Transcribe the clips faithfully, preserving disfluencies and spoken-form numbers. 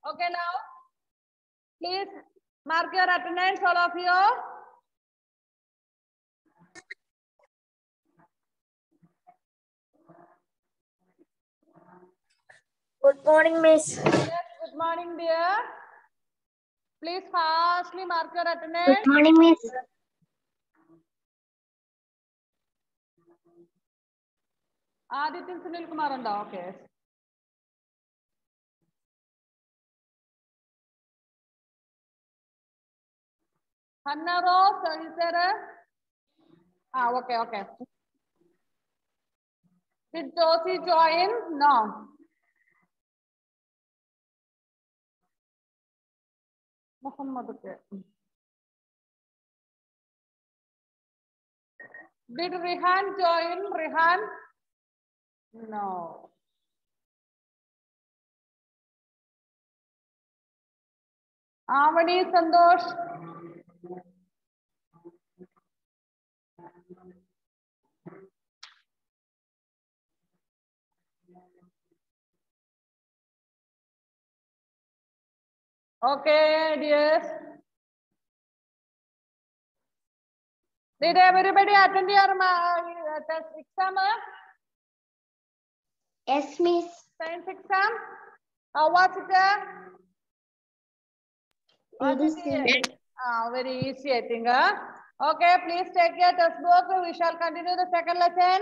Okay, now please mark your attendance, all of you. Good morning, Miss. Yes, good morning, dear. Please fastly mark your Good attendance. morning, Miss. Aditya Sunil Kumar undo. Okay. Hannah Rose, is there? Ah, okay, okay. Did Josie join? No. Muhammad. Okay. Did Rihan join? Rihan? No. Avani Sandosh? Okay, dears. Did everybody attend your uh, test exam? Yes, Miss. Science exam? How was it? Was Very it simple. uh, very easy, I think. Huh? Okay, please take your test book. We shall continue the second lesson.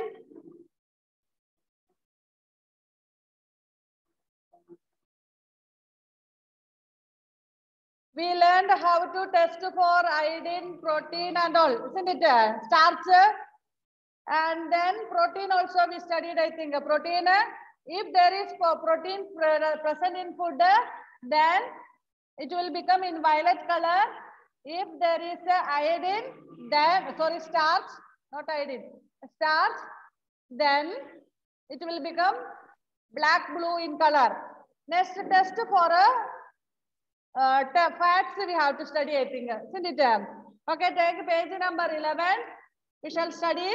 We learned how to test for iodine, protein and all, isn't it? Starch and then protein also we studied, I think. Protein, if there is protein present in food, then it will become in violet color. If there is iodine, then, sorry, starch, not iodine, starch, then it will become black blue in color. Next test for a Uh, facts we have to study, I think. Isn't it? Okay, take page number eleven. We shall study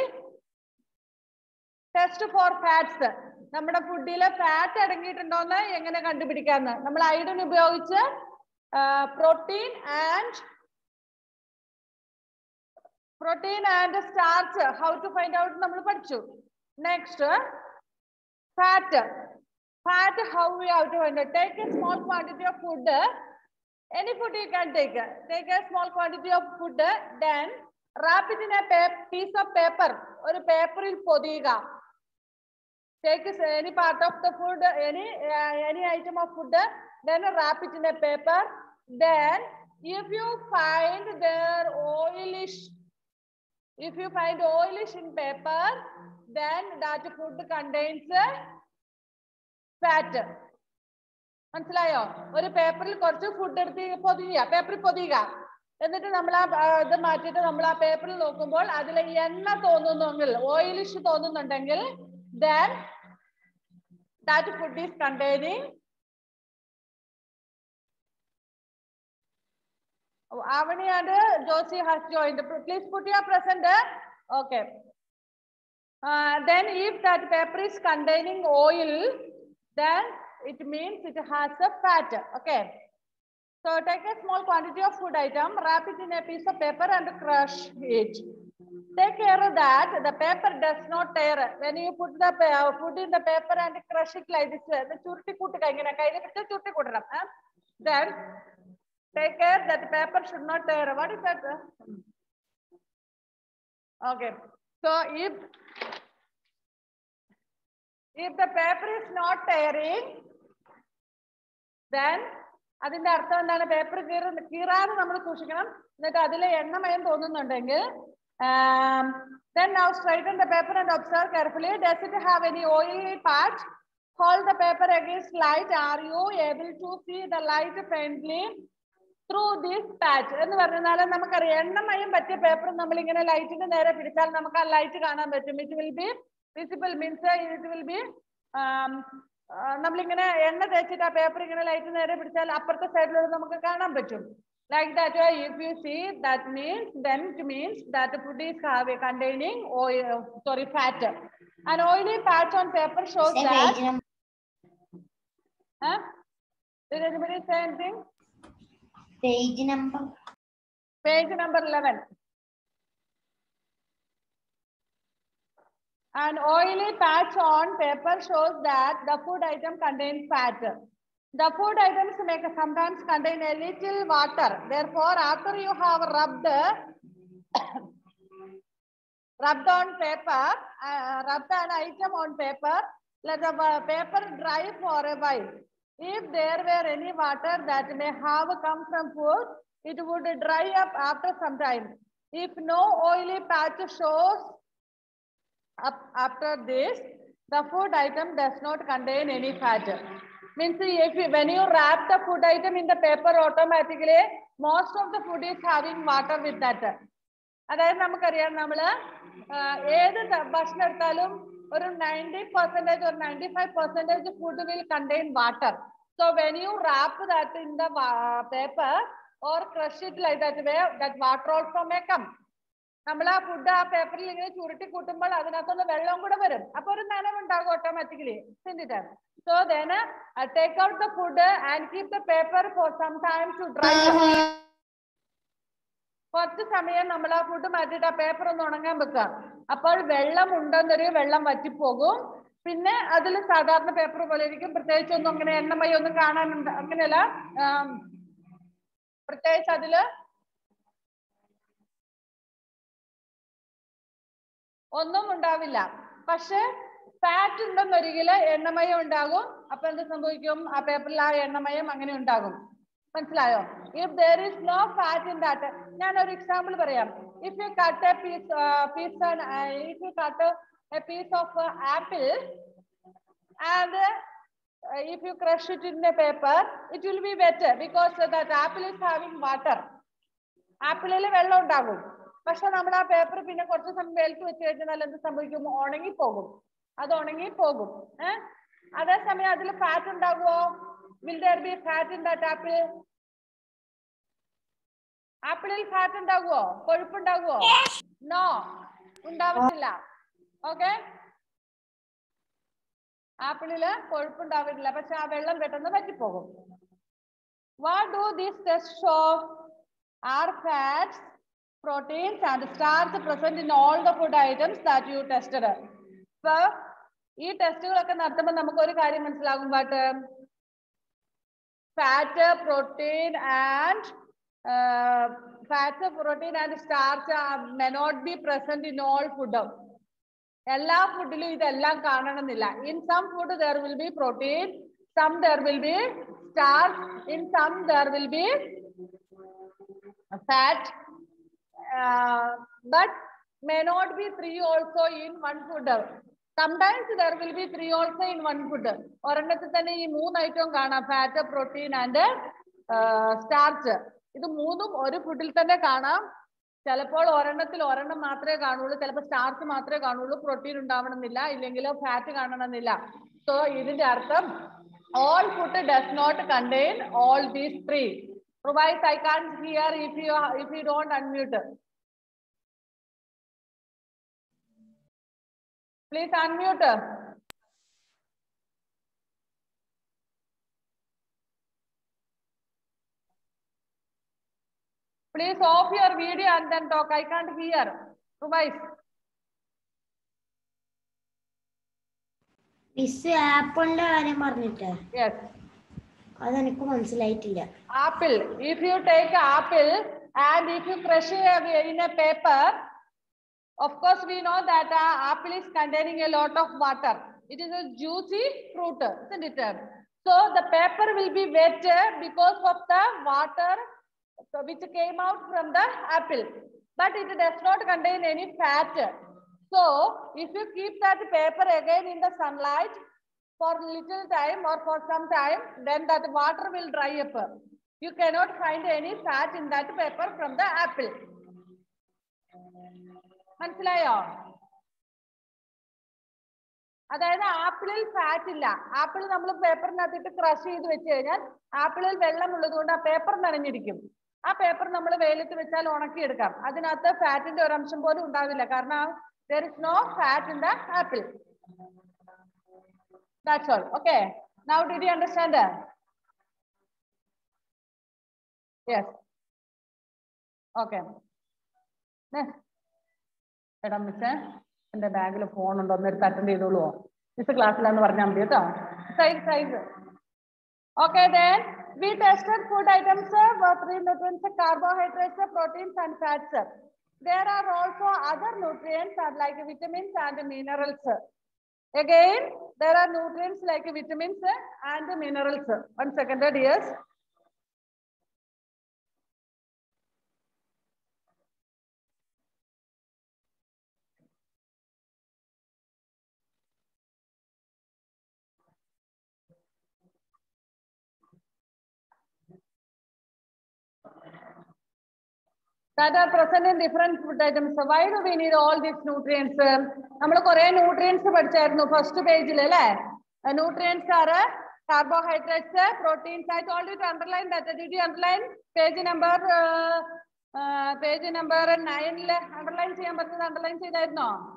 test for fats. നമ്മുടെ ഫുഡിലെ fat അടങ്ങിയിട്ടുണ്ടോന്ന് എങ്ങനെ കണ്ടുപിടിക്കാന്ന് നമ്മൾ iodine ഉപയോഗിച്ച് protein and protein and starch how to find out നമ്മൾ പഠിച്ചു. Next fat. Fat, how we have to find out? Take a small quantity of food. Any food you can take. Take a small quantity of food, then wrap it in a piece of paper or a paper in podiga. Take any part of the food, any uh, any item of food, then wrap it in a paper. Then, if you find there oilish, if you find oilish in paper, then that food contains fat. മനസ്സിലായോ? ഒരു പേപ്പറിൽ കുറച്ച് food എടുത്ത് പൊതിയുക, പേപ്പറിൽ പൊതിയുക. എന്നിട്ട് നമ്മൾ ആ ഇത് മാറ്റിയിട്ട് നമ്മൾ ആ പേപ്പറിൽ നോക്കുമ്പോൾ അതിൽ എണ്ണ തോന്നുന്നെങ്കിൽ, ഓയിലിഷ് തോന്നുന്നുണ്ടെങ്കിൽ, then that food is containing. Avani and Josie has joined. Please put your present. Okay. Uh, then if that paper is containing oil, then it means it has a fat. Okay. So take a small quantity of food item, wrap it in a piece of paper and crush it. Take care that the paper does not tear. When you put the food in the paper and crush it like this, the churti kuttu kaiyina kaiyile pittu churti kuttanam. Then take care that the paper should not tear. What is that? Okay. So if if the paper is not tearing, then അതിന്റെ അർത്ഥം എന്താണ്? Paper കീറാതെ നമ്മൾ സൂക്ഷിക്കണം. എന്നിട്ട് അതിലെ എണ്ണമയം തോന്നുന്നുണ്ടെങ്കിൽ then now straighten the paper and observe carefully. Does it have any oily part? Hold the paper against light. Are you able to see the light faintly through this patch? എന്ന് പറഞ്ഞാൽ നമുക്കറിയാം എണ്ണമയം പറ്റിയ പേപ്പർ നമ്മൾ ഇങ്ങനെ ലൈറ്റിന്റെ നേരെ പിടിച്ചാൽ നമുക്ക് ആ ലൈറ്റ് കാണാൻ പറ്റും. It will be visible, means it will be നമ്മളിങ്ങനെ എണ്ണ തേച്ചിട്ട് ആ പേപ്പർ ഇങ്ങനെ ലൈറ്റ് നേരെ പിടിച്ചാൽ അപ്പുറത്തെ സൈഡിലൂടെ നമുക്ക് കാണാൻ പറ്റും. Like that, if you see, that means, then it means that the food is containing oil, sorry, fat. An oily patch on paper shows that. Huh? Did anybody say anything? Page number. Page number eleven. An oily patch on paper shows that the food item contains fat. The food items may sometimes contain a little water. Therefore, after you have rubbed rubbed on paper, uh, rubbed an item on paper, let the paper dry for a while. If there were any water that may have come from food, it would dry up after some time. If no oily patch shows up after this, the food item does not contain any fat. Means if you, when you wrap the food item in the paper, automatically most of the food is having water with that. അതായത് നമുക്കറിയാം നമ്മള് ഏത് ഭക്ഷണം എടുത്താലും ഒരു ninety percentage or ninety-five percentage food will contain water. So when you wrap that in the paper or crush it like that way, that water also may come. നമ്മൾ ആ food ആ പേപ്പറിൽ ഇങ്ങനെ ചുരുട്ടി കൂട്ടുമ്പോൾ അതിനകത്തുനിന്ന് വെള്ളം കൂടെ വരും. അപ്പൊ ഒരു നനവുണ്ടാകും automatically. So then uh, take out the food and keep the paper for some time to dry up. കുറച്ച് സമയം നമ്മൾ ആ ഫുഡ് മാറ്റിയിട്ട് ആ പേപ്പർ ഒന്ന് ഉണങ്ങാൻ വെക്കാം. അപ്പോൾ വെള്ളം ഉണ്ടെന്നൊരു വെള്ളം വറ്റിപ്പോകും. പിന്നെ അതിൽ സാധാരണ പേപ്പർ പോലെ ഇരിക്കും. പ്രത്യേകിച്ച് ഒന്നും അങ്ങനെ എണ്ണമയം ഒന്നും കാണാനുണ്ട് അങ്ങനെയല്ല. പ്രത്യേകിച്ച് അതില് ഒന്നും ഉണ്ടാവില്ല. പക്ഷെ ഫാറ്റ് ഉണ്ടെന്നൊരിക്കല് എണ്ണമയം ഉണ്ടാകും. അപ്പൊ എന്ത് സംഭവിക്കും? ആ പേപ്പറിൽ ആ എണ്ണമയം അങ്ങനെ ഉണ്ടാകും. മനസ്സിലായോ? If there is no fat in that, ഞാൻ ഒരു എക്സാമ്പിൾ പറയാം. If you cut a piece, uh, piece and uh, if you cut a, a piece of uh, apple and uh, if you crush it in the paper, it will be better because uh, that apple is having water. ആപ്പിളിൽ വെള്ളം ഉണ്ടാകും. പക്ഷെ നമ്മൾ ആ paper പിന്നെ കുറച്ച് സമയം വെയിലത്ത് വെച്ച് കഴിഞ്ഞാൽ എന്ത് സംഭവിക്കും? ഉണങ്ങി പോകും. അത് ഉണങ്ങി പോകും. ഏഹ് അതേസമയം അതിൽ ഫാറ്റ് ഉണ്ടാകുമോ? Will there be fat in that apple? ആപ്പിളിൽ ഫാറ്റ് ഉണ്ടാകുമോ? കൊഴുപ്പുണ്ടാകുമോ? നോ, ഉണ്ടാവത്തില്ല. ഓക്കെ, ആപ്പിളില് കൊഴുപ്പുണ്ടാവില്ല. പക്ഷെ ആ വെള്ളം പെട്ടെന്ന് വറ്റിപ്പോകും. What do these tests show? Are fats, proteins and starch present in all the food items that you tested? So ഈ ടെസ്റ്റുകളൊക്കെ നടത്തുമ്പോൾ നമുക്ക് ഒരു കാര്യം മനസ്സിലാകും. But fat, protein and uh, fat, protein and starch uh, may not be present in all food. എല്ലാ ഫുഡിലും ഇതെല്ലാം കാണണമെന്നില്ല. In some food there will be protein, some there will be starch, in some there will be fat, uh, but may not be three also in one food. Sometimes there will be three also in one food. ഒരെണ്ണത്തിൽ തന്നെ ഈ മൂന്ന് item കാണാം, fat, protein and starch. ഇത് മൂന്നും ഒരു ഫുഡിൽ തന്നെ കാണാം. ചിലപ്പോൾ ഒരെണ്ണത്തിൽ ഒരെണ്ണം മാത്രമേ കാണുള്ളൂ, ചിലപ്പോൾ സ്റ്റാർച്ച് മാത്രമേ കാണുള്ളൂ, പ്രോട്ടീൻ ഉണ്ടാവണമെന്നില്ല, ഇല്ലെങ്കിലോ ഫാറ്റ് കാണണമെന്നില്ല. സോ ഇതിന്റെ അർത്ഥം all food does not contain all these three. Otherwise I can't hear if you if you don't unmute. Please unmute. Please off your video and then talk. I can't hear. Otherwise. Miss ആപ്പിളിന്റെ കാര്യം പറഞ്ഞിട്ട് Yes. അതെനിക്ക് മനസ്സിലായിട്ടില്ല. Apple. If you take apple and if you crush it in a paper, of course we know that uh, apple is containing a lot of water. It is a juicy fruit, isn't it? So the paper will be wet because of the water which came out from the apple, but it does not contain any fat. So if you keep that paper again in the sunlight for little time or for some time, then that water will dry up. You cannot find any fat in that paper from the apple. മനസ്സിലായോ? അതായത് ആപ്പിളിൽ fat ഇല്ല. Apple നമ്മൾ പേപ്പറിനകത്തിട്ട് crush ചെയ്ത് വെച്ച് കഴിഞ്ഞാൽ ആപ്പിളിൽ വെള്ളം ഉള്ളത് കൊണ്ട് ആ പേപ്പർ നനഞ്ഞിരിക്കും. ആ പേപ്പർ നമ്മൾ വെയിലത്ത് വെച്ചാൽ ഉണക്കിയെടുക്കാം. അതിനകത്ത് ഫാറ്റിന്റെ ഒരു അംശം പോലും ഉണ്ടാവില്ല. കാരണം there is no fat in the apple. That's all. Okay. Now did you understand that? Yes. Okay. Next. Madam, Miss, in the bag of phone and on the Saturday. This is a class learn size size. Okay, then we tested food items for three nutrients: carbohydrates, proteins, and fats. There are also other nutrients like vitamins and minerals. Again, there are nutrients like vitamins and minerals. One second, yes. That are present in different food items. So why do we need all these nutrients? We have nutrients in the first page. Uh, nutrients are carbohydrates, proteins. I told you to underline that. Did you underline page number uh, uh, page number nine? Underline underline no.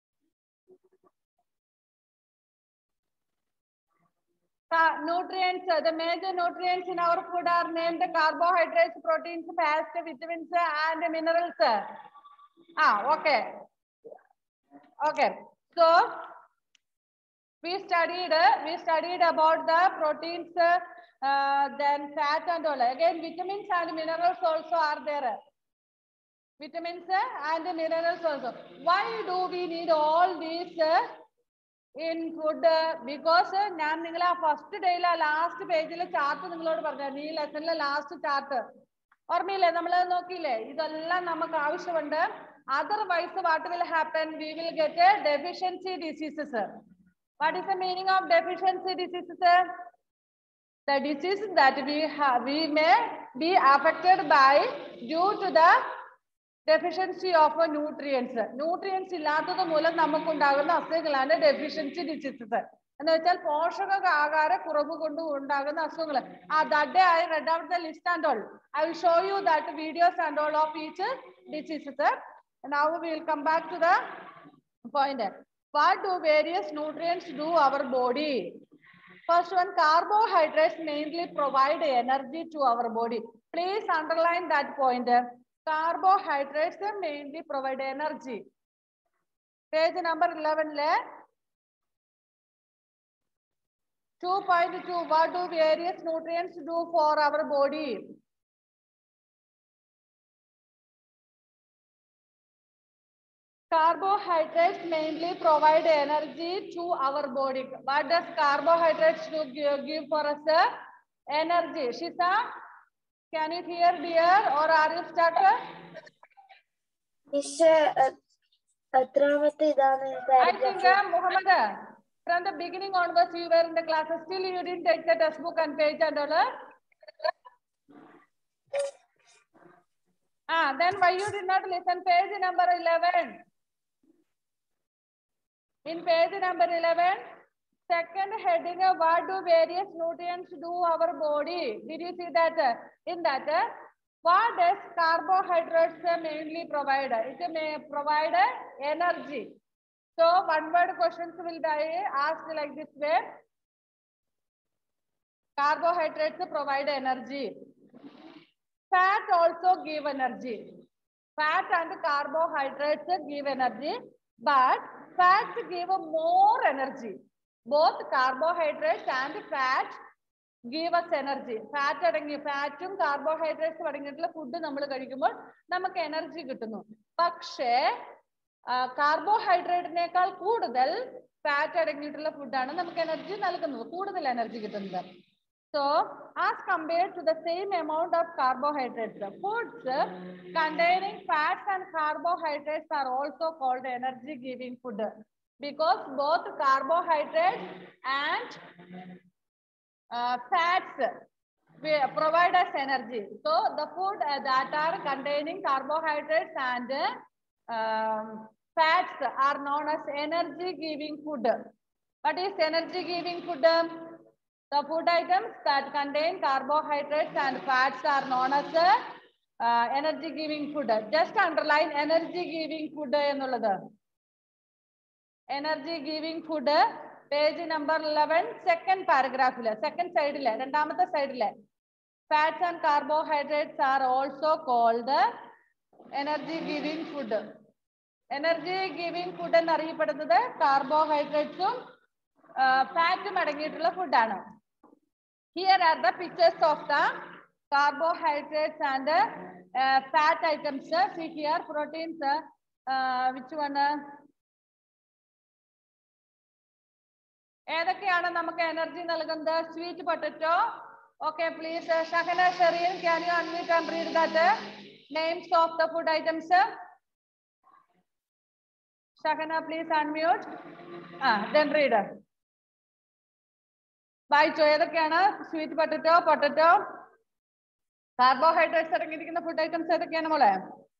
Uh, nutrients, uh, the major nutrients in our food are named carbohydrates, proteins, fats, vitamins, and minerals. Ah, okay. Okay. So we studied, uh, we studied about the proteins, uh, then fat and all. Again, vitamins and minerals also are there. Vitamins and minerals also. Why do we need all these? Uh, in food uh, because uh, ഞാൻ നിങ്ങളെ first ഡേയിൽ last പേജിലെ chart നിങ്ങളോട് പറഞ്ഞു ഈ ലെസണിലെ last chart ഓർമ്മയില്ലേ നമ്മൾ നോക്കിയില്ലേ ഇതെല്ലാം നമുക്ക് ആവശ്യമുണ്ട് otherwise what will happen we will get deficiency diseases what is the meaning of deficiency diseases the disease that we have we may be affected by due to the deficiency of nutrients. Nutrients ഇല്ലാത്തത് മൂലം നമുക്ക് ഉണ്ടാകുന്ന അസുഖങ്ങളാണ് deficiency diseases. എന്ന് വെച്ചാൽ പോഷകാഹാര കുറവ് കൊണ്ട് ഉണ്ടാകുന്ന അസുഖങ്ങൾ. Ah, that day I read out the list and all. I will show you that videos and all of each diseases. Now we will come back to the point. What do various nutrients do our body? First one, carbohydrates mainly provide energy to our body. Please underline that point. Carbohydrates mainly provide energy. Page number eleven. two point two. What do various nutrients do for our body? Carbohydrates mainly provide energy to our body. What does carbohydrates do give for us? Energy. Shisa, can you hear dear or are you stuck? Miss, uh, I think uh, Muhammad, from the beginning onwards you were in the class. Still you didn't take the textbook and page and all. Ah, then why you did not listen? Page number eleven. In page number eleven, second heading, what do various nutrients do our body? Did you see that? In that, what does carbohydrates mainly provide? It may provide energy. So one word questions will be asked like this way. Carbohydrates provide energy. Fat also give energy. Fat and carbohydrates give energy, but fats give more energy. Both carbohydrates and fat give us energy. Fat അടങ്ങിയ ഫാറ്റും കാർബോഹൈഡ്രേറ്റ്സും അടങ്ങിയിട്ടുള്ള food നമ്മൾ കഴിക്കുമ്പോൾ നമുക്ക് energy കിട്ടുന്നു. പക്ഷേ കാർബോഹൈഡ്രേറ്റിനേക്കാൾ കൂടുതൽ fat അടങ്ങിയിട്ടുള്ള ഫുഡാണ് നമുക്ക് എനർജി നൽകുന്നത്, കൂടുതൽ എനർജി കിട്ടുന്നത്. So, as compared to the same amount of carbohydrates, foods containing fats and carbohydrates are also called energy giving food because both carbohydrates and uh, fats provide us energy. So, the food uh, that are containing carbohydrates and uh, fats are known as energy giving food. What is energy giving food? The food items that contain carbohydrates and fats are known as uh, energy giving food. Just underline energy giving food. Energy giving food. Page number eleven, second paragraph. Second side. Side. Fats and carbohydrates are also called energy giving food. Energy giving food എന്ന് അറിയപ്പെടുന്നത് കാർബോഹൈഡ്രേറ്റ്സും ഫാറ്റും അടങ്ങിയിട്ടുള്ള ഫുഡാണ്. Here are the pictures of the carbohydrates and uh, fat items. See here, proteins. Uh, which one? ഏതൊക്കെയാണ് നമുക്ക് energy നൽകുന്നത്? Sweet potato. Okay, please, uh, Shahana Shareen, can you unmute and read that uh, names of the food items? Shahana, please unmute. Ah, then read. വായിച്ചോ ഏതൊക്കെയാണ്? Sweet potato, potato, carbohydrates അടങ്ങിയിരിക്കുന്ന food items ഏതൊക്കെയാണ് മോളെ?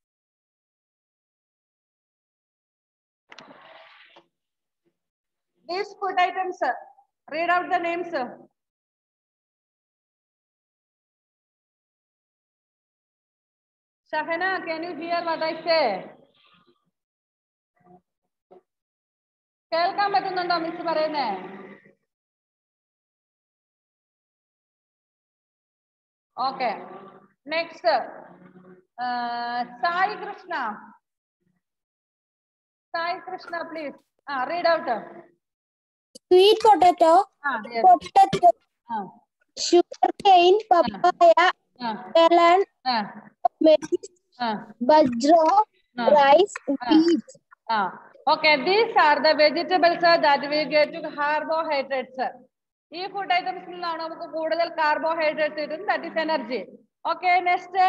These food items, read out the names. Shahana, can you hear what I say? കേൾക്കാൻ പറ്റുന്നുണ്ടോ miss പറയുന്നേ? Okay. Next, uh, Sai Krishna. Sai Krishna, please. Ah, read out. Sweet potato, Ah, yes. potato, Ah, sugar cane, papaya, ah, melon, ah, maize, ah, bajra, ah. rice, Ah. wheat. Ah. Okay, these are the vegetables uh, that we get to carbohydrates. ഈ food ഐറ്റംസിലാണ് നമുക്ക് കൂടുതൽ കാർബോഹൈഡ്രേറ്റ്സ് കിട്ടുന്നത്. That is energy. Okay, next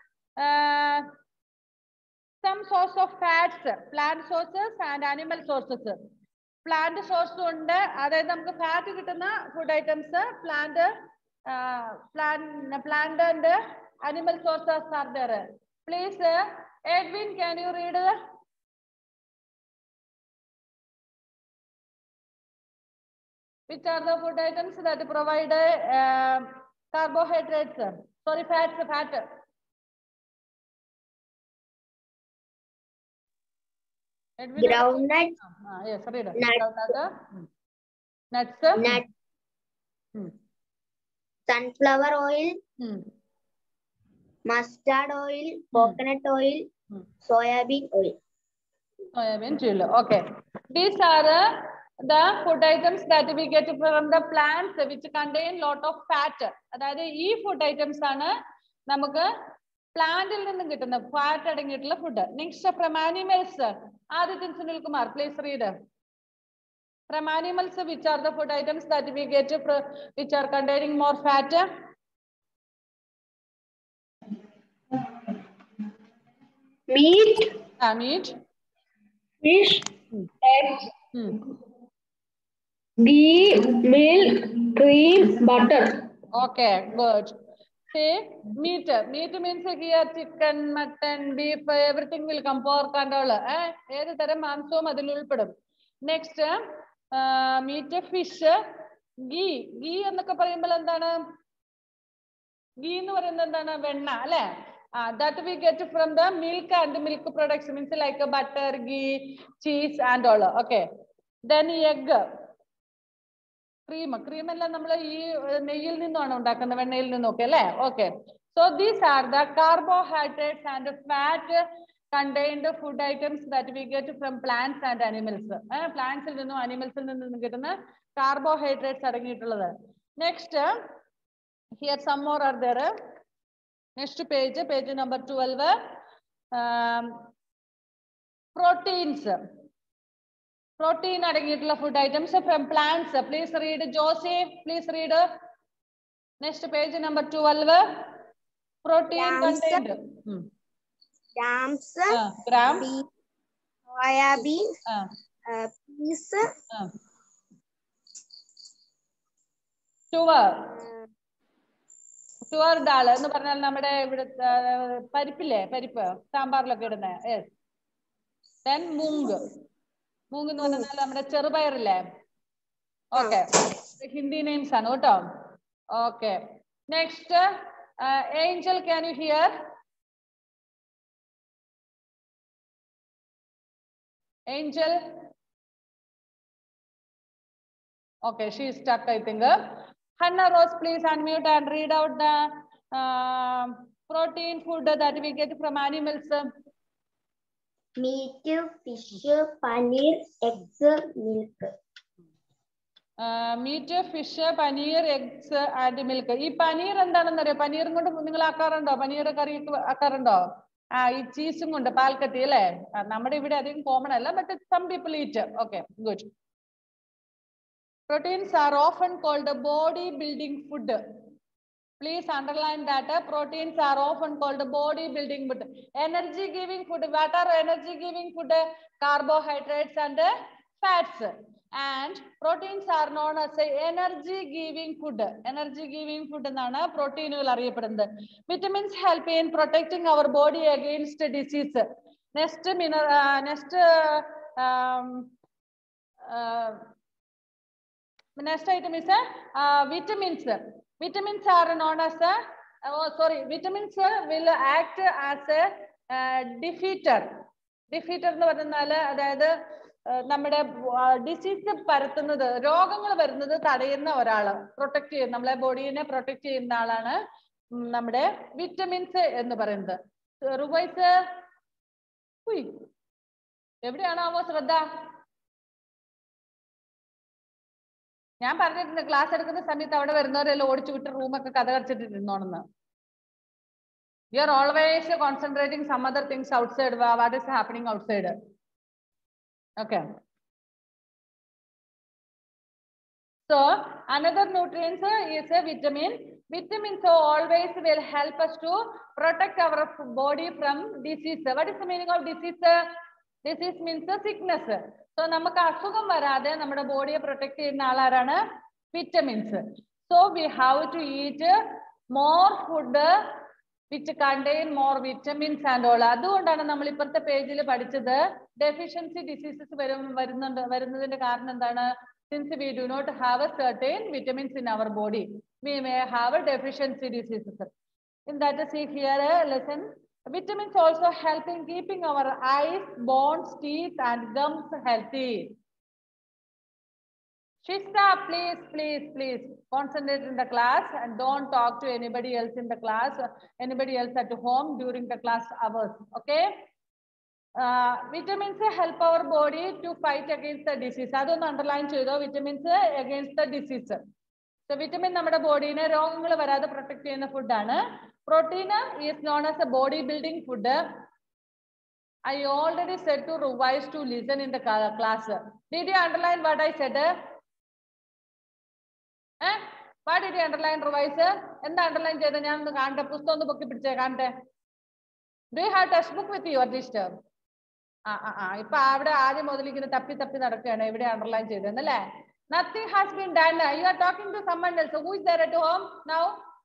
some source of fats, plant sources and animal sources. Plant സോഴ്സും ഉണ്ട്, അതായത് നമുക്ക് ഫാറ്റ് കിട്ടുന്ന food items plant plant and animal sources are there. Please Edwin, can you read? Which are the food items that provide uh, carbohydrates? Sorry, fats, fat. Edwin, Groundnut, ah, yes, read. Nut. Groundnut, hmm. Nuts, nut, hmm. sunflower oil, Hmm. mustard oil, coconut oil, Hmm. soybean oil. Soybean oil. Okay. These are uh, the food items that we get from the plants which contain lot of fat. അതായത് ഈ food items ആണ് നമുക്ക് പ്ലാന്റിൽ നിന്നും കിട്ടുന്ന fat അടങ്ങിയിട്ടുള്ള food. Next from animals, Adithyan Sunil Kumar, please read. From animals, which are the food items that we get which are containing more fat? Meat, Ah, meat, fish, hmm. eggs, Hmm. ghee, milk, cream, butter. Okay, good. See, meat. Meat means here chicken, mutton, beef, everything will come, pork and all. Eh? ഏത് തരം മാംസവും അതിൽ ഉൾപ്പെടും. Next, uh, meat, fish, ghee. Ghee എന്നൊക്കെ പറയുമ്പോൾ എന്താണ്? Ghee എന്ന് പറയുന്നത് എന്താണ്? വെണ്ണ, അല്ലേ? Ah, that we get from the milk and milk products, means like butter, ghee, cheese and all. Okay. Then egg. Cream. Cream എല്ലാം നമ്മൾ ഈ നെയ്യിൽ നിന്നാണ് ഉണ്ടാക്കുന്നത്, വെണ്ണയിൽ നിന്നൊക്കെ അല്ലേ? Okay. So these are the carbohydrates and fat contained food items that we get from plants and animals. Eh, plants il ninnu animals il ninnu kittunna carbohydrates അടങ്ങിയിട്ടുള്ളത്. Next, here some more are there. Next page, page number twelve. Um, proteins. Protein അടങ്ങിയിട്ടുള്ള food items from plants. Please read. Josie, please read. Next page number twelve. Protein Grams. contained. Hmm. Grams, Uh, gram. beef, soya bean, Uh, uh, peas, uh. Tuvar. Tuvar dal എന്ന് പറഞ്ഞാൽ നമ്മുടെ ഇവിടുത്തെ പരിപ്പില്ലേ, പരിപ്പ് സാമ്പാറിലൊക്കെ ഇടുന്ന. Yes. Then മൂങ്. മൂങ് എന്ന് പറഞ്ഞാൽ നമ്മുടെ ചെറുപയറില്ലേ? Okay. Hindi names ആണ് കേട്ടോ. Okay. Next, uh, Angel, can you hear? Angel. Okay, she is stuck, I think. Hannah Rose, please unmute and read out the uh, protein food that we get from animals? Meat, fish, paneer, eggs, milk. Uh, meat, fish, paneer, eggs, and milk. This paneer എന്താണ് അറിയോ? paneer കൊണ്ട് നിങ്ങൾ ആക്കാറുണ്ടോ? paneer കറി ആക്കാറുണ്ടോ? ആ ഈ ചീസും കൊണ്ട് പാൽക്കട്ടി അല്ലേ? നമ്മുടെ ഇവിടെ അധികം കോമൺ അല്ല, but some people eat. Okay, good. Proteins are often called body building food. Please underline that. Proteins are often called body building food. Energy giving food. What are energy giving food? Carbohydrates and fats. And proteins are known as energy giving food. Energy giving food ennaanu protein കൾ അറിയപ്പെടുന്നത്. Vitamins help in protecting our body against disease. Next mineral uh, next uh, um, uh, next item is uh, vitamins. Vitamins are known as a oh sorry vitamins will act as a uh, defeater. Defeater എന്ന് പറഞ്ഞാൽ അതായത് നമ്മുടെ disease പരത്തുന്നത് രോഗങ്ങൾ വരുന്നത് തടയുന്ന ഒരാള് protect ചെയ്യുന്ന നമ്മളെ ബോഡിയെ പ്രൊട്ടക്ട് ചെയ്യുന്ന ആളാണ് നമ്മുടെ വിറ്റമിൻസ് എന്ന് പറയുന്നത്. റുവൈസ് എവിടെയാണാവോ ശ്രദ്ധ? ഞാൻ പറഞ്ഞിട്ടുണ്ട് ക്ലാസ് എടുക്കുന്ന സമയത്ത് അവിടെ വരുന്നവരെല്ലാം ഓടിച്ചു വിട്ട് റൂമൊക്കെ കഥ കടിച്ചിട്ടിരുന്നോണെന്ന്. You are always concentrating some other things outside. What is happening outside? Okay. So another nutrient is a vitamin. Vitamins always will help us to protect our body from disease. What is the meaning of disease? Disease means sickness. So നമുക്ക് അസുഖം വരാതെ നമ്മുടെ ബോഡിയെ protect ചെയ്യുന്ന ആളാരാണ്? Vitamins. So we have to eat more food which contain more vitamins and all. അതുകൊണ്ടാണ് നമ്മൾ ഇപ്പുറത്തെ പേജിൽ പഠിച്ചത് ഡെഫിഷ്യൻസി ഡിസീസസ് വരും വരുന്നുണ്ട് വരുന്നതിന്റെ കാരണം എന്താണ്? Since we do not have a certain vitamins in our body, we may have a deficiency diseases. In that, see here, listen. Vitamins also help in keeping our eyes, bones, teeth, and gums healthy. Shista, please, please, please concentrate in the class and don't talk to anybody else in the class, anybody else at home during the class hours. Okay? Uh, vitamins help our body to fight against the disease. Adonnu underline cheyido vitamins against the disease. So vitamin നമ്മുടെ ബോഡിനെ രോഗങ്ങൾ വരാതെ protect ചെയ്യുന്ന ഫുഡാണ്. Protein is known as a body building food. I already said to revise to listen in the class. Did you underline what I said? Eh? What did you underline, revise? എന്താ underline ചെയ്ത? ഞാൻ ഒന്ന് കാണട്ടെ, പുസ്തകം ഒന്ന് പൊക്കി പിടിച്ചേ കാണട്ടെ. Do you have textbook with you at least? ആ ആ ആ ഇപ്പൊ അവിടെ ആദ്യം മുതൽ ഇങ്ങനെ തപ്പി തപ്പി നടക്കുകയാണ് എവിടെ അണ്ടർലൈൻ ചെയ്തതെന്നല്ലേ? Nothing has been done. You are talking to someone else. Who is there at home now?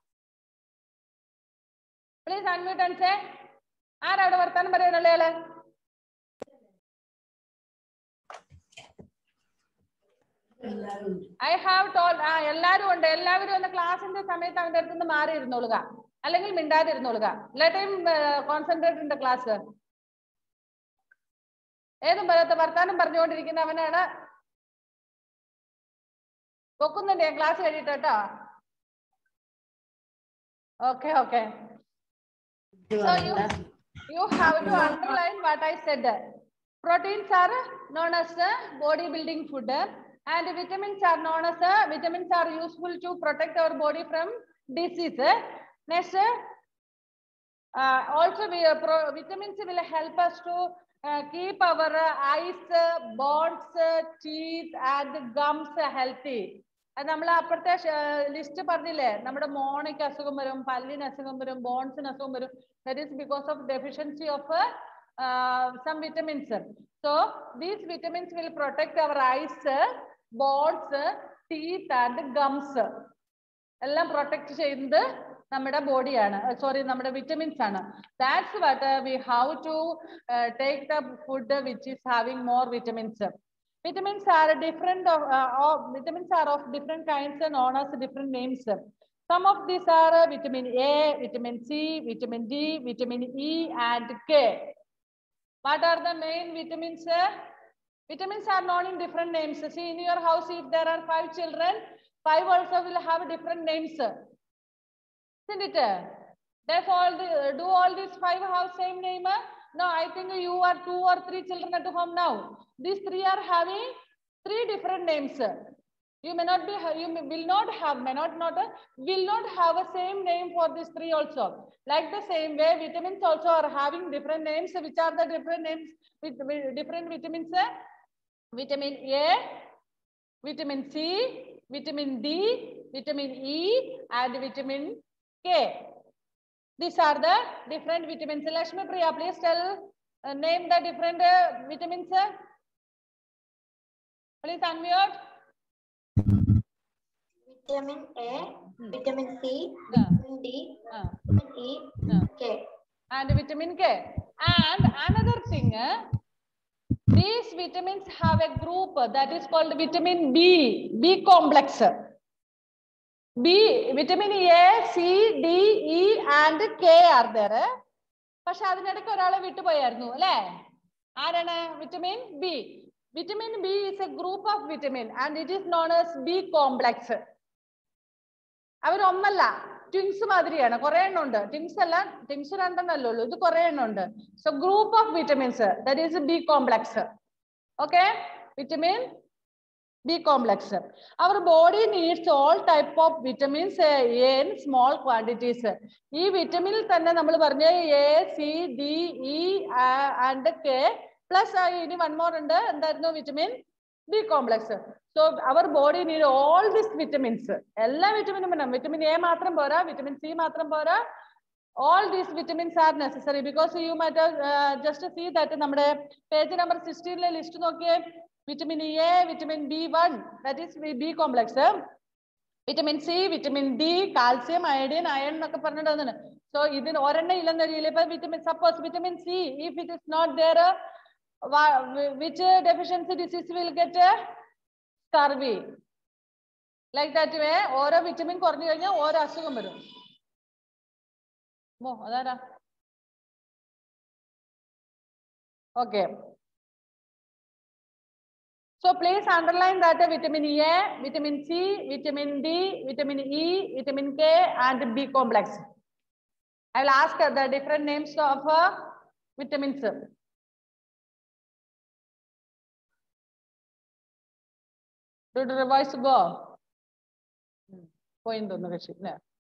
Please unmute and say. ആരാ അവിടെ വർത്താനം പറയാനുള്ളയാള്? I have told. ആ എല്ലാരും ഉണ്ട്. എല്ലാവരും ഒന്ന് ക്ലാസിന്റെ സമയത്ത് അവന്റെ അടുത്ത് നിന്ന് മാറി ഇരുന്നോളുക, അല്ലെങ്കിൽ മിണ്ടാതിരുന്നോളുക. Let him concentrate in the class. ഏതും പറയാത്ത വർത്താനം പറഞ്ഞുകൊണ്ടിരിക്കുന്ന അവനാണ് പൊക്കുന്നുണ്ട് ഞാൻ ക്ലാസ് കഴിഞ്ഞിട്ട് കേട്ടോ. Okay, okay. So you, you have to underline what I said. Proteins are known as body building food and vitamins are known as vitamins are useful to protect our body from disease. Next, uh, also we, uh, pro, vitamins will help us to uh, keep our eyes, bones, teeth and gums healthy. നമ്മൾ അപ്പുറത്തെ list പറഞ്ഞില്ലേ, നമ്മുടെ മോണയ്ക്ക് അസുഖം വരും, പല്ലിന് അസുഖം വരും, ബോൺസിന് അസുഖം വരും. That is because of deficiency of some vitamins. So these vitamins will protect our eyes, bones, teeth and gums. എല്ലാം പ്രൊട്ടക്ട് ചെയ്യുന്നത് നമ്മുടെ ബോഡിയാണ്, സോറി നമ്മുടെ വിറ്റമിൻസ് ആണ്. That's what we have to take the food which is having more vitamins. Vitamins are different of, uh, of vitamins are of different kinds and known as different names. Some of these are uh, vitamin A, vitamin C, vitamin D, vitamin E and K. What are the main vitamins? Vitamins are known in different names. See, in your house if there are five children, five also will have different names. Isn't it? Does all the, do all these five have same name? No, I think you are two or three children at home now. These three are having three different names. You may not be, you may, will not have, may not, not, will not have a same name for these three also. Like the same way, vitamins also are having different names. Which are the different names with, with different vitamins? Vitamin A, vitamin C, vitamin D, vitamin E, and vitamin K. These are the different vitamins. Lakshmi Priya, please tell, uh, name the different uh, vitamins. Please unmute. Vitamin A, Hmm. vitamin C, Yeah. vitamin D, Uh, vitamin E, uh. K. And vitamin K. And another thing, uh, these vitamins have a group that is called vitamin B, B complex. B, vitamin A, C, D, E, and K are there. പക്ഷെ അതിനിടയ്ക്ക് ഒരാളെ വിട്ടുപോയായിരുന്നു അല്ലേ? ആരാണ്? Vitamin B. Vitamin B is a group of vitamin and it is known as B complex. അവരൊന്നല്ല, twins മാതിരിയാണ്, കുറെ എണ്ണം ഉണ്ട്. ട്വിൻസ് അല്ല, ട്വിൻസ് രണ്ടെണ്ണല്ലേ ഉള്ളൂ, ഇത് കുറെ എണ്ണം ഉണ്ട്. So group of vitamins, that is B complex. Okay, vitamin B complex. Our body needs all type of vitamins in small quantities. ഈ വിറ്റമിനിൽ തന്നെ നമ്മൾ പറഞ്ഞ A, C, D, E and K plus ഇനി one more ഉണ്ട്, എന്തായിരുന്നു? Vitamin B complex. So our body need all these vitamins. എല്ലാ വിറ്റമിനും വേണം. Vitamin A മാത്രം പോരാ, വിറ്റമിൻ C മാത്രം പോരാ. All these vitamins are necessary because you might have, uh, just see that നമ്മുടെ പേജ് നമ്പർ സിക്സ്റ്റീനിലെ ലിസ്റ്റ് നോക്കിയേ. Vitamin A, vitamin B one, that is B complex. Vitamin C, vitamin D, calcium, iodine, iron എന്നൊക്കെ പറഞ്ഞിട്ട്. So ഇതിന് ഒരെണ്ണം ഇല്ലെന്ന രീതിയിൽ ഇപ്പൊ vitamin, suppose vitamin C, if it is not there, which deficiency disease will get? Scurvy. Like that way, ഓരോ vitamin കുറഞ്ഞു കഴിഞ്ഞാൽ ഓരോ അസുഖം വരും. മോ അതാരാ? Okay. So please underline that uh, vitamin A, vitamin C, vitamin D, vitamin E, vitamin K, and B complex. I will ask uh, the different names of uh, vitamins. Do the voice go? Point on the sheet.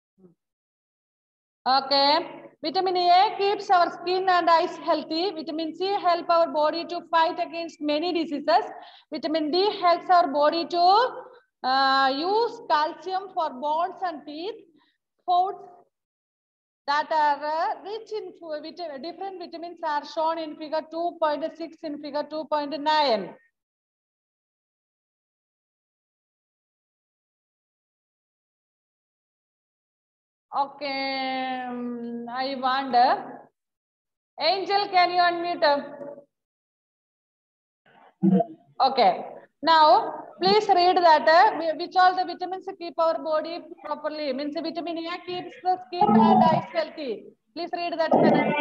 Okay. Vitamin A keeps our skin and eyes healthy. Vitamin C helps our body to fight against many diseases. Vitamin D helps our body to uh, use calcium for bones and teeth. Foods that are uh, rich in vit different vitamins are shown in figure two point six in figure two point nine. Okay, um, I wonder. Angel, can you unmute? Okay. Now, please read that. Uh, which all the vitamins keep our body properly? Means vitamin A keeps the skin and eyes healthy. Please read that.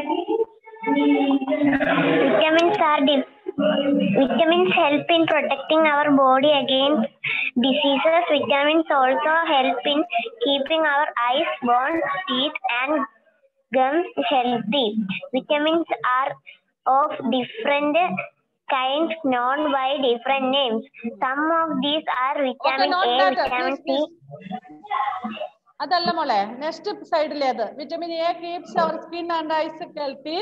Vitamins are vitamins help in protecting our body against diseases. Vitamins also help in keeping our eyes, bones, teeth, and gums healthy. Vitamins are of different kinds known by different names. Some of these are vitamin okay, A, that. vitamin please, C. അതല്ല മോളെ, next സൈഡിലേത് vitamin A keeps our skin and eyes healthy.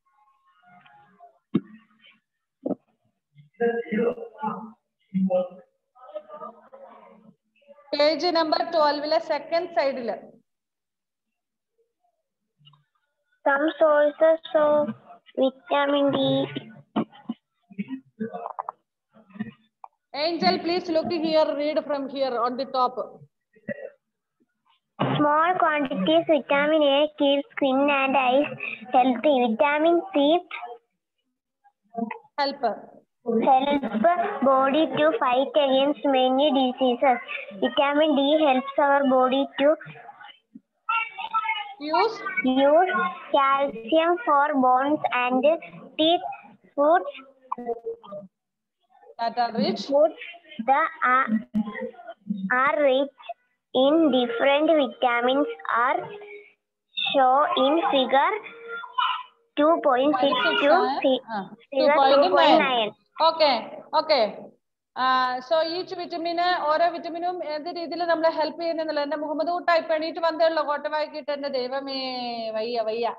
Page number ട്വൽവിലെ second സൈഡില്. Some sources of vitamin D. Angel, please look here, read from here on the top. Small quantities vitamin A keeps skin and eyes healthy. Vitamin C Help. help body to fight against many diseases. Vitamin D helps our body to Use use calcium for bones and teeth. Foods that are rich. Foods that are, are rich in different vitamins are show in figure two point six to figure two point nine. Okay, okay. Uh, so each vitamin or a vitamin help in Muhammad type and each one there whatever I get and the Devame Vaya Vaya.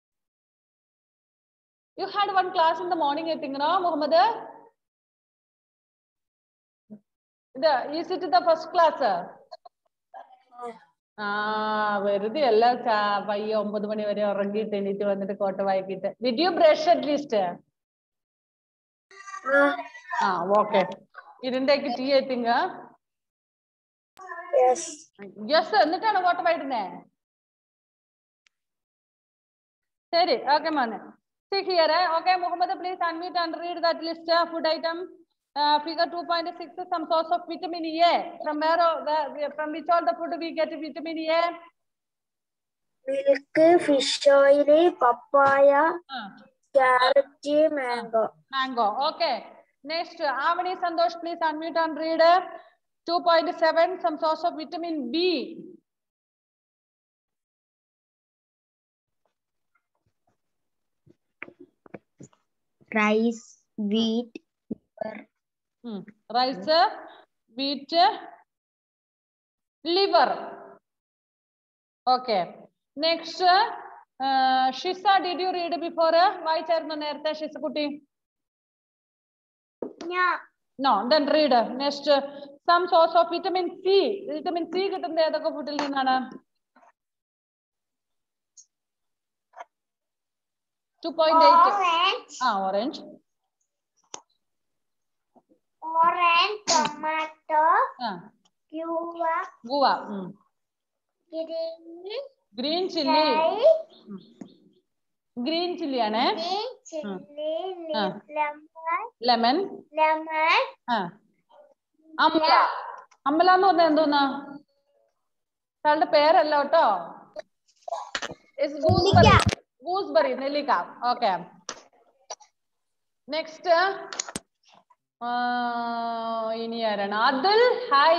You had one class in the morning, I think, no, Muhammad? The, is it the first class? Ah, where the Allah Vaya Ombudmani or Rangit and it was the quarter I get. Did you brush at least? Ah, okay. You didn't take tea, I think, huh? Yes. Yes, sir. What about it? Sorry, okay, man. See here, okay, Muhammad, please unmute and read that list of food item. Uh, figure two point six, some source of vitamin A. From where, the, from which all the food we get vitamin A? Milk, fish oil, papaya, uh. carrot, mango. Uh. Mango, okay. Next, Avani Sandosh, please unmute and read two point seven, some source of vitamin B. Rice, wheat, liver. Hmm. Rice, wheat, liver. Okay. Next, uh, Shisa, did you read before? Why Charna Nertha Shisakuti? Yeah. No, then read. Next, some source of vitamin C. Vitamin C get in the other food. two point eight. Orange. Ah, orange. Orange, tomato, Ah. guava, Guava. Mm. green, Green chili. Mm. Green chili, ane? green chili, Mm. Ah. lemon, Lemon. lemon, Ah. Amla. Amla no then do na. Tell the pair a lot. It's gooseberry. Gooseberry, Nelika. Okay. Next. Uh, ini ada Adil. Hi.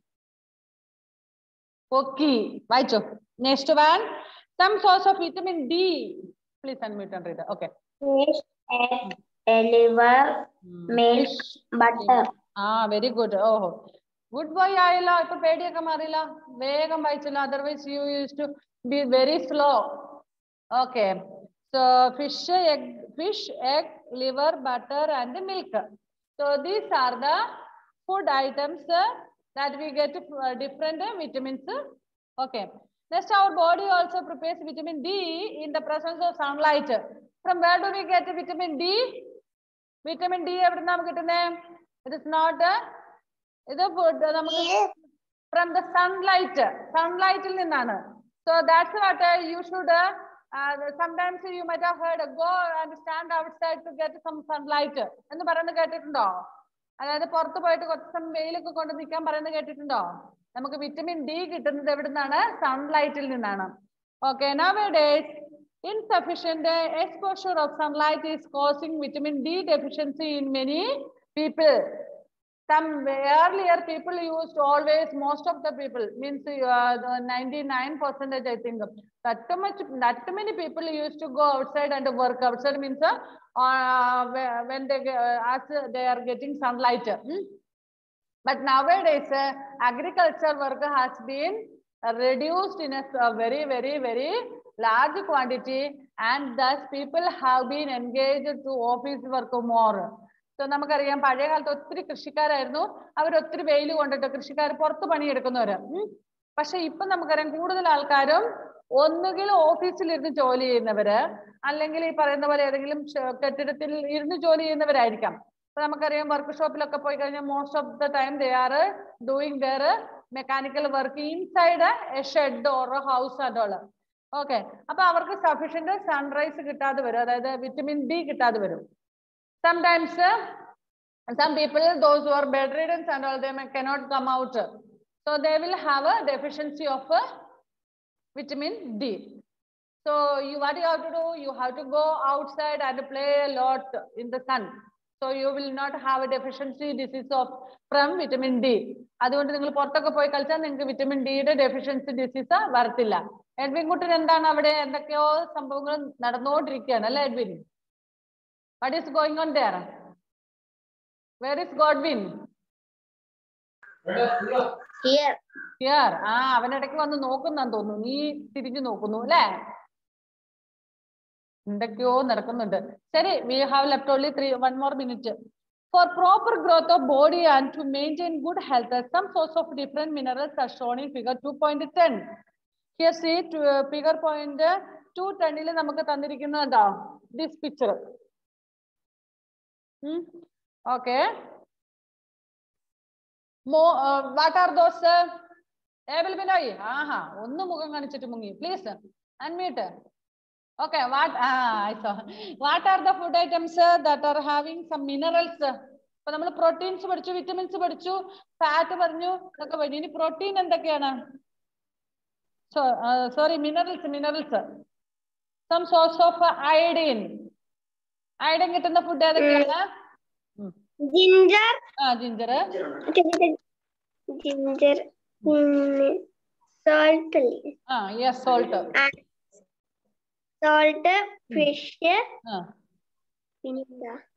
Okay. Right. Next one. Some source of vitamin D. Please unmute and read. Okay. Fish, egg, liver, Hmm. milk, Fish, butter. Ah, very good. Oh, good boy. Ayla. Ipo pediya kamarila. Vegam vaichila. Otherwise, you used to be very slow. Okay. So fish, egg, fish, egg, liver, butter, and the milk. So these are the food items uh, that we get uh, different uh, vitamins. Okay. Next, our body also prepares vitamin D in the presence of sunlight. From where do we get vitamin D? Vitamin D, it is not a food. From the sunlight. Sunlight. So that's what uh, you should. Uh, uh, sometimes you might have heard uh, go and stand outside to get some sunlight. And the parana get it. And the porta poet got some mail to become parana get it. Namaka vitamin D get in the sunlight. Okay, nowadays, insufficient exposure of sunlight is causing vitamin D deficiency in many people. Some earlier people used always, most of the people, means uh, the ninety-nine percentage, I think, that much, that many people used to go outside and work outside, means uh, when they, uh, as they are getting sunlight. Hmm? But nowadays, uh, agriculture work has been reduced in a, a very, very, very large quantity, and thus people have been engaged to office work more. So, നമുക്കറിയാം പഴയ കാലത്ത് ഒത്തിരി കൃഷിക്കാരായിരുന്നു അവർ ഒത്തിരി വെയിൽ കൊണ്ടിട്ട് കൃഷിക്കാർ പുറത്ത് പണിയെടുക്കുന്നവര് പക്ഷെ ഇപ്പൊ നമുക്കറിയാം കൂടുതൽ ആൾക്കാരും ഒന്നുകിൽ ഓഫീസിൽ ഇരുന്ന് ജോലി ചെയ്യുന്നവര് അല്ലെങ്കിൽ ഈ പറയുന്ന പോലെ ഏതെങ്കിലും കെട്ടിടത്തിൽ ഇരുന്ന് ജോലി ചെയ്യുന്നവരായിരിക്കാം അപ്പൊ നമുക്കറിയാം വർക്ക് ഷോപ്പിലൊക്കെ പോയി കഴിഞ്ഞാൽ most of the time they are doing their mechanical work inside a shed or a house and all okay അപ്പൊ അവർക്ക് സഫീഷ്യന്റ് സൺറൈസ് കിട്ടാതെ വരും അതായത് വിറ്റമിൻ ഡി കിട്ടാതെ വരും. Sometimes uh, some people, those who are bedridden and all, they may, cannot come out. So they will have a deficiency of uh, vitamin D. So you, what you have to do, you have to go outside and play a lot in the sun. So you will not have a deficiency disease of from vitamin D. അതുകൊണ്ട് നിങ്ങൾ പുറത്തൊക്കെ പോയി കളിച്ചാൽ നിങ്ങൾക്ക് vitamin ഡിയുടെ deficiency disease വരത്തില്ല. Edwin കുട്ടൻ എന്താണ് അവിടെ എന്തൊക്കെയോ സംഭവങ്ങൾ നടന്നുകൊണ്ടിരിക്കുകയാണ് അല്ലെ Edwin? What is going on there? Where is Godwin? Here. Here. ആ അവനിടയ്ക്ക് വന്ന് നോക്കുന്നാന്ന് തോന്നുന്നു. നീ തിരിഞ്ഞു നോക്കുന്നു അല്ലെ? എന്തൊക്കെയോ നടക്കുന്നുണ്ട്. ശരി, we have left only three one more minute. For proper growth of body and to maintain good health, some source of different minerals are shown in figure two point ten. Here see to, uh, figure point two ten ൽ നമുക്ക് തന്നിരിക്കുന്നതാ this picture. Hmm? Okay. More, uh, what are those? Able Binoy? Aha, ഒന്ന് മുഖം കാണിച്ചിട്ട് മുങ്ങി. Please unmute. Okay, what? Ah, I saw. What are the food items uh, that are having some minerals? ഇപ്പൊ നമ്മൾ proteins പഠിച്ചു, vitamins പഠിച്ചു, fat പറഞ്ഞു, ഇതൊക്കെ പഠിച്ചു. ഇനി പ്രോട്ടീൻ എന്തൊക്കെയാണ്? Sorry, minerals minerals some source of iodine. Iodine കിട്ടുന്ന ഫുഡ് ഏതൊക്കെയാണ്? Ginger. ആ ജിഞ്ചർ. Ginger. Salt. ആ യെസ്, സോൾട്ട്. Salt, fish. ആ Pinda.